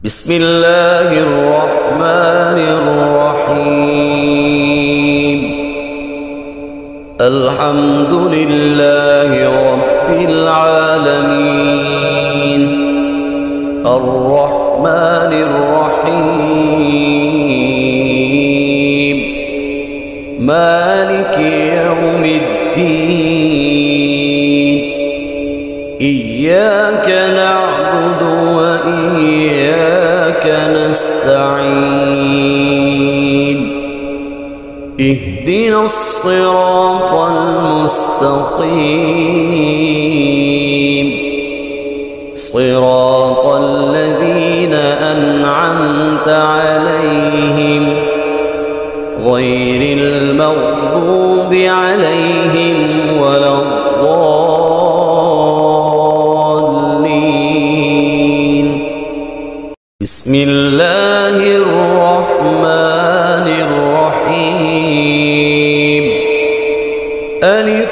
بسم الله الرحمن الرحيم. الحمد لله رب العالمين، الرحمن الرحيم، مالك يوم الدين. إياك نعبد وإياك نستعين. اهدنا الصراط المستقيم، صراط الذين أنعمت عليهم غير المغضوب عليهم ولا الضالين. بسم الله الرحمن الرحيم. ألف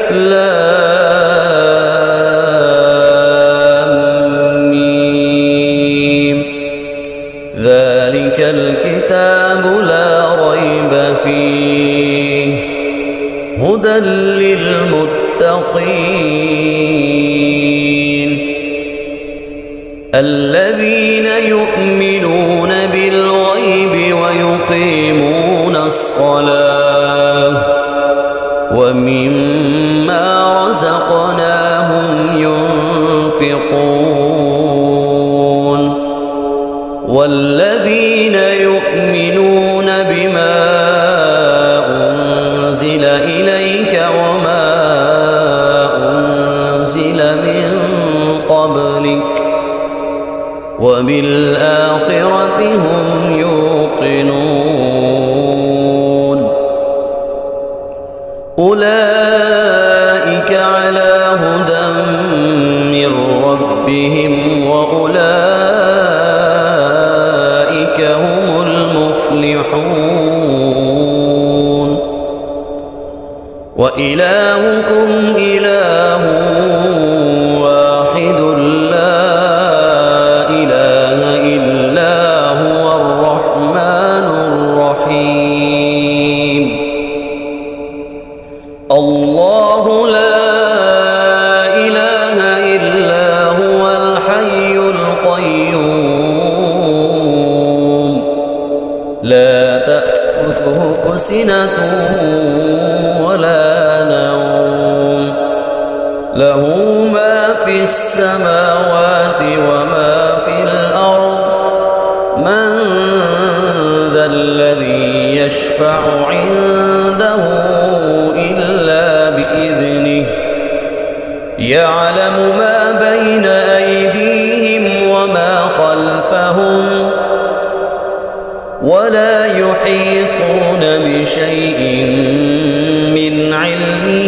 لام ميم. ذلك الكتاب لا ريب فيه، هدى للمتقين الذين يؤمنون بالغيب ويقيمون الصلاة ومما رزقناهم ينفقون، والذين يؤمنون بما أنزل إليك وما أنزل من قبلك وبالآخرة هم يوقنون. أولئك على هدى من ربهم وأولئك هم المفلحون. وإلهكم إله واحد لا إله إلا هو الرحمن الرحيم. الله لا إله إلا هو الحي القيوم، لا تأخذه سنة ولا نوم، له ما في السماوات وما في الأرض. من ذا الذي يشفع عنده إلا بإذنه، يعلم ما بين أيديهم وما خلفهم، ولا يحيطون بشيء من علمه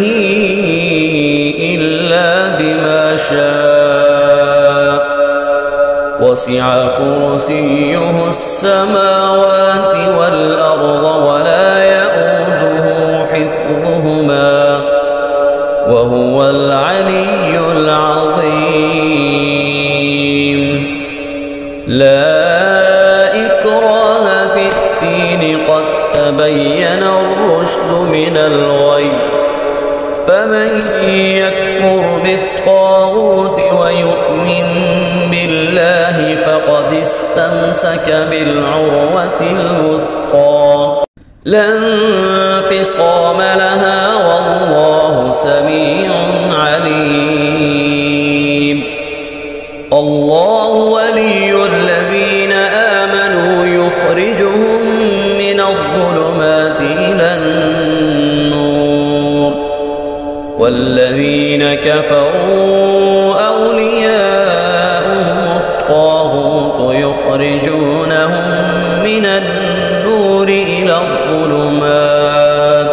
إلا بما شاء، وسع كرسيه السماوات والأرض ولا يؤوده حفظهما وهو العلي العظيم. لا إكراه في الدين، قد تبين الرشد من الغي، فمن يكفر بالطاغوت ويؤمن بالله فقد استمسك بالعروة الوثقى، لا انفصام لها، والله سميع عليم. الله ولي الذين آمنوا يخرجهم من الظلمات إلى النور، والذين كفروا أولياؤهم الطاغوت يخرجونهم من النور إلى الظلمات.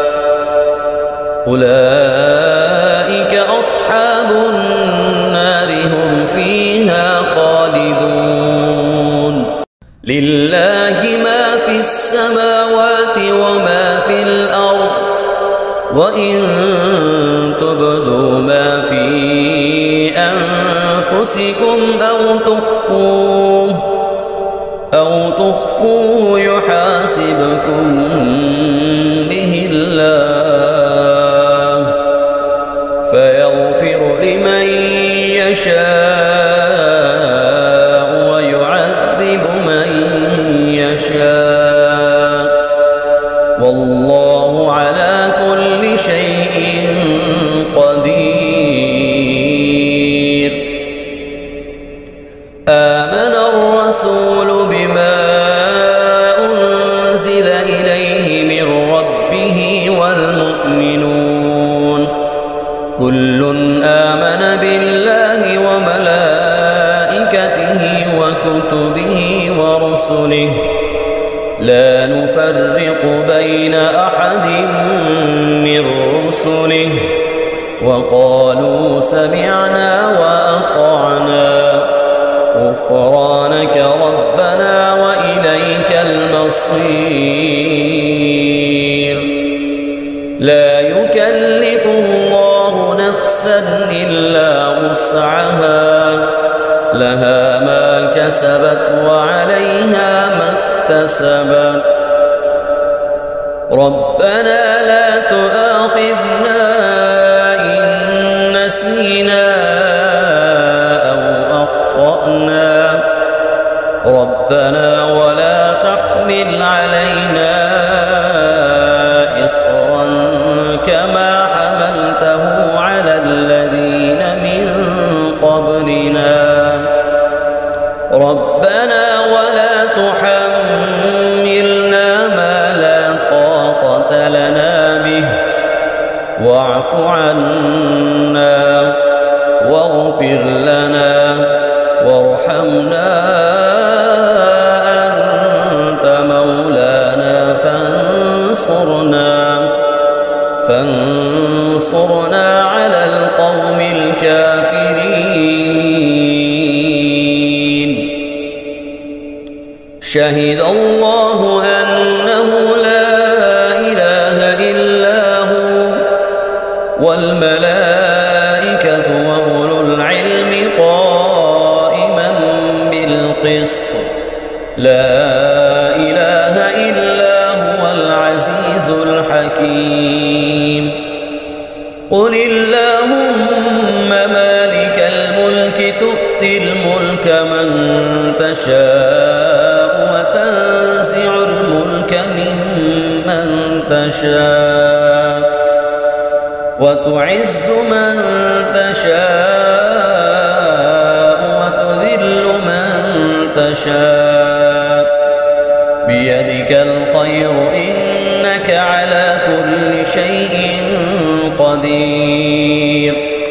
أولئك أصحاب النار، هم فيها خالدون. لله ما في السماوات وما في الأرض، وإن تبدوا ما في أنفسكم أو تخفوه أو تخفوه يحاسبكم به الله فيغفر لمن يشاء ويعذب من يشاء والله على كل شيء قدير. آمن الرسول بما أنزل إليه من ربه والمؤمنون كل آمن بالله وملائكته وكتبه ورسله لا نفرق بين أحد من رسله وقالوا سمعنا وأطعنا غفرانك ربنا وإليك المصير. لا يكلف الله نفسا إلا وسعها لها ما كسبت وعليها ما اكتسبت ربنا لا تؤاخذنا إن نسينا أو أخطأنا ربنا ولا تحمل علينا إصرا كما حملته على الذين من قبلنا ربنا ولا تحملنا ما لا طاقة لنا به واعف عنا واغفر لنا وارحمنا أنت مولانا فانصرنا على القوم الكافرين. شهد الله أنه لا إله إلا هو والملائكة وأولو العلم قائما بالقسط لا إله إلا هو العزيز الحكيم. قل اللهم مالك الملك تؤتي الملك من تشاء وتنزع الملك ممن تشاء وتعز من تشاء وتذل من تشاء بيدك الخير إنك على كل شيء قدير.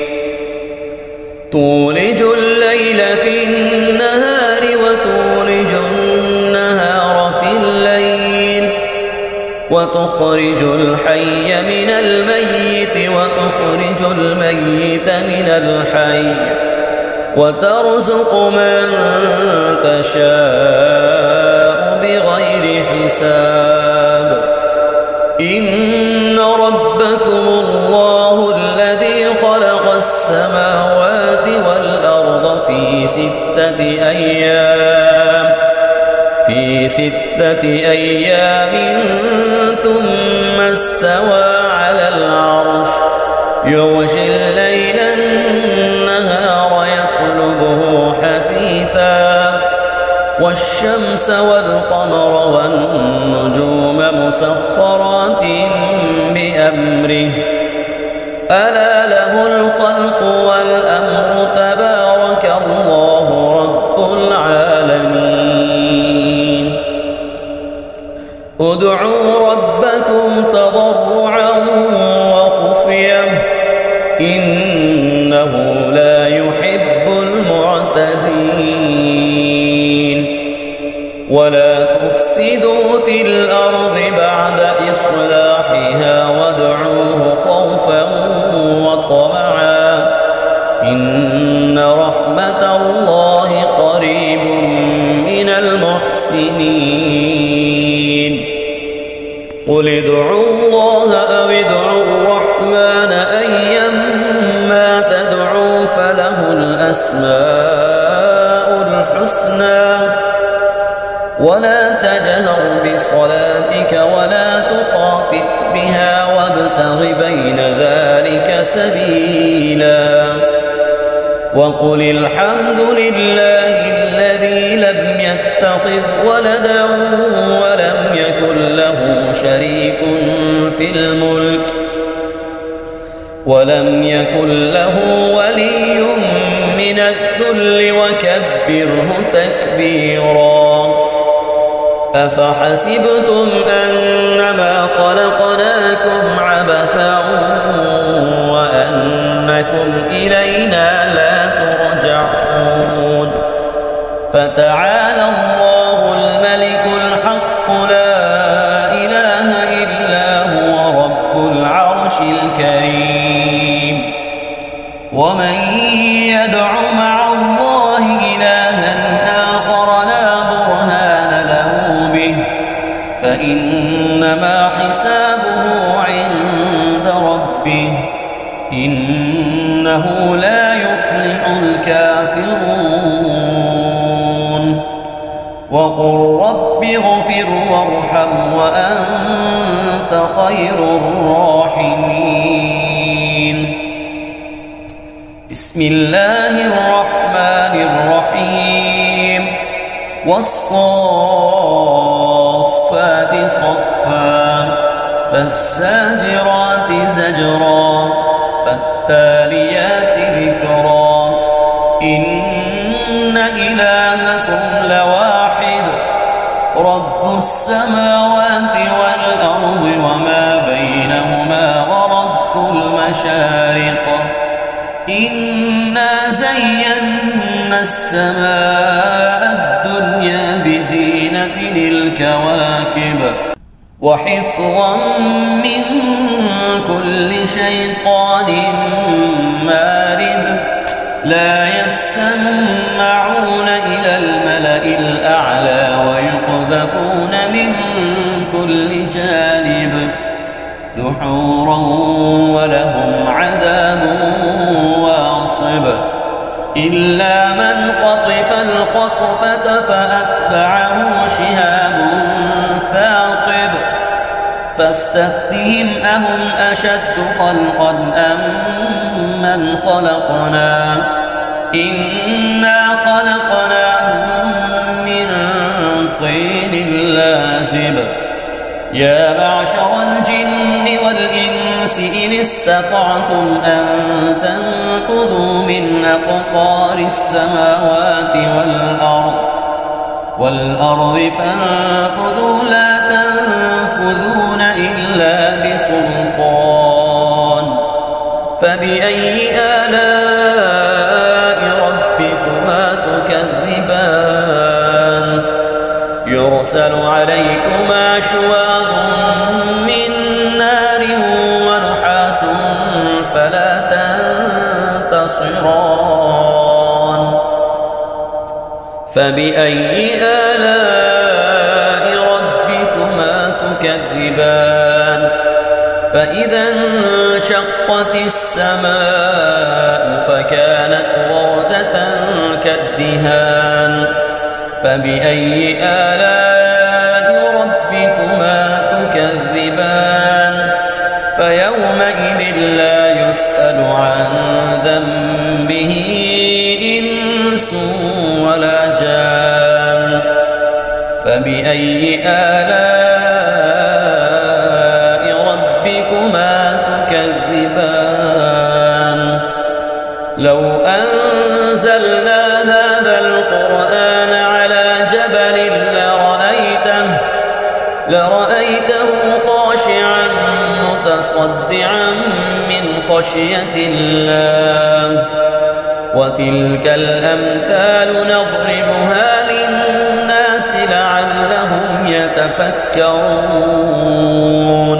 تولج الليل في النهار وتولج النهار في الليل وتخرج الحي من الميت وتخرج الميت من الحي وترزق من تشاء بغير حساب. إن ربكم الله الذي خلق السماوات والأرض في 6 أيام ثم استوى على العرش يغشي الليل النهار يطلبه حثيثا والشمس والقمر والنجوم مسخرات بأمره ألا له الخلق والأمر تبارك الله رب العالمين. ادعوا ربكم تضرعا وخفية إنه لا يحب المعتدين. ولا تفسدوا في الأرض بعد إصلاحها وادعوه خوفا وطمعا إن رحمة الله قريب من المحسنين. قل ادعوا الله أو ادعوا الرحمن أيما تدعوا فله الأسماء الحسنى ولا تجهر بصلاتك ولا تخافت بها وابتغ بين ذلك سبيلا وقل الحمد لله الذي لم يتخذ ولدا ولم يكن له شريك في الملك ولم يكن له ولي من الذل وكبره تكبيرا أفحسبتم أنما خلقناكم عبثا وأنكم إلينا لا ترجعون فتعالى الله الملك الحق لا إله إلا هو رب العرش الكريم ومن يدع مع الله إلها آخر لا برهان له به فإنما حسابه عند ربه إنه لا يفلح الكافرون وقل رب اغفر وارحم وأنت خير الراحمين بسم الله الرحمن الرحيم والصافات صفا فالزاجرات زجرا فالتاليات ذكرا إن إلهكم لواحد رب السماوات والأرض وما بينهما ورب المشارق إنا زينا السماء الدنيا بزينة الكواكب وحفظا من كل شيطان مارد لا يسمعون إلى الملأ الأعلى ويقذفون من كل جانب دحورا ولهم عذاب واصب إلا من قطف الخطفة فأتبعه شهاب ثاقب فاستفتهم أهم أشد خلقا أم من خلقنا إنا خلقناهم من طين لازب يا معشر الجن والإنس إن استطعتم أن تنفذوا من أقطار السماوات والأرض فانفذوا لا تنفذون إلا بسلطان فبأي آلاء ربكما تكذبان يرسل عليكما شواظ من نار ونحاس فلا تنتصران فبأي آلاء ربكما تكذبان فإذا انشقت السماء فكانت وردة كالدهان فبأي آلاء ربكما تكذبان فيومئذ لا يسأل عن ذنبه إنس ولا جان فبأي آلاء ربكما تكذبان لو أنزلنا هذا القرآن على جبل لرأيته خاشعا متصدعا من خشية الله وتلك الأمثال نضربها للناس لعلهم يتفكرون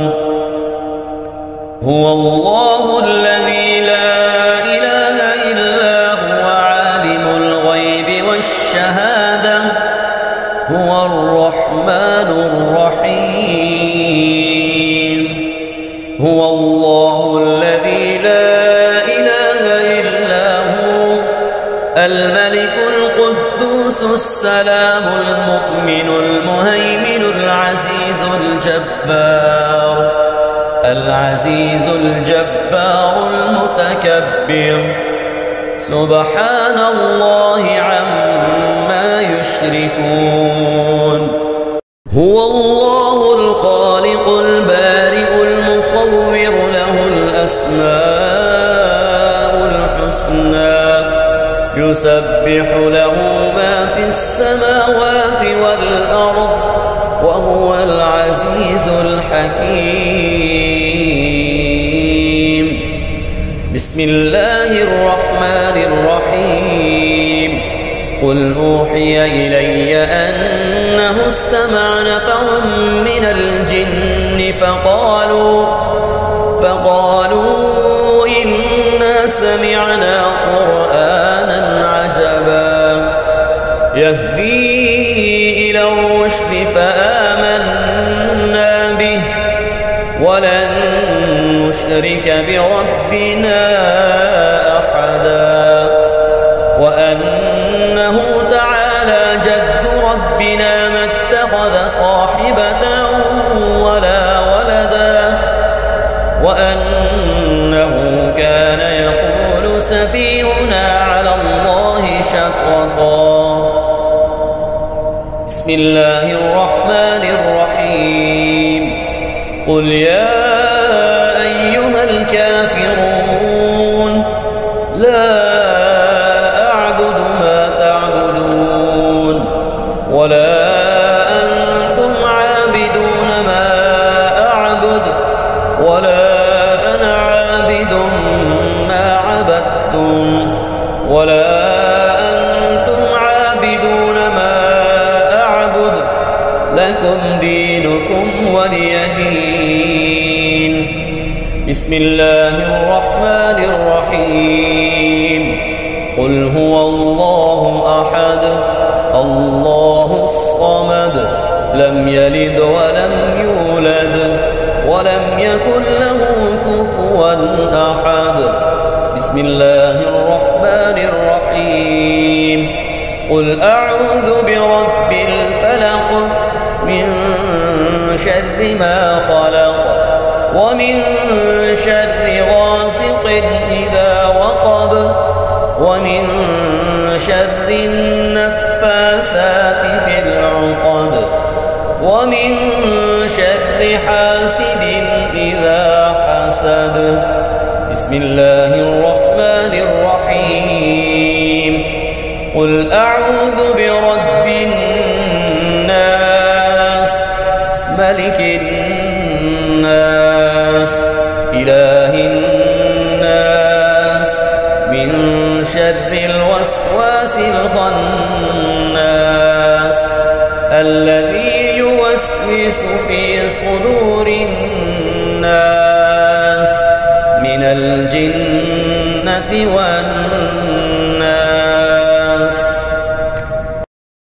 هو الله الذي لا إله إلا هو عالم الغيب والشهادة هو الرحمن الرحيم هو الله الذي لا إله إلا هو الملك القدوس السلام المؤمن الجبار العزيز الجبار المتكبر سبحان الله عما يشركون هو الله الخالق البارئ المصور له الأسماء الحسنى يسبح له ما في السماوات والأرض وهو العزيز الحكيم بسم الله الرحمن الرحيم قل أوحي إلي أنه استمع نفر من الجن فقالوا إنا سمعنا قرآنا عجبا يهدي إلى الرشد فآمنا به ولن نشرك بربنا أحدا وأنه تعالى جد ربنا ما اتخذ صاحبة ولا ولدا وأنه كان يقول سفيهنا على الله شططا بسم الله الرحمن الرحيم قل يا أيها الكافرون لا أعبد ما تعبدون ولا أنتم عابدون ما أعبد ولا أنا عابد ما عبدتم ولا أنتم عابدون ما أعبد لكم دينكم ولي دين بسم الله الرحمن الرحيم قل هو الله أحد الله الصمد لم يلد ولم يولد ولم يكن له كفوا أحد بسم الله الرحمن الرحيم قل أعوذ برب الفلق من شر ما خلق ومن شر غاسق إذا وقب ومن شر النفاثات في العقد ومن شر حاسد إذا حسد بسم الله الرحمن الرحيم قل أعوذ برب الناس ملك الناس إله الناس من شر الوسواس الخناس الذي يوسوس في صدور الناس من الجنة والناس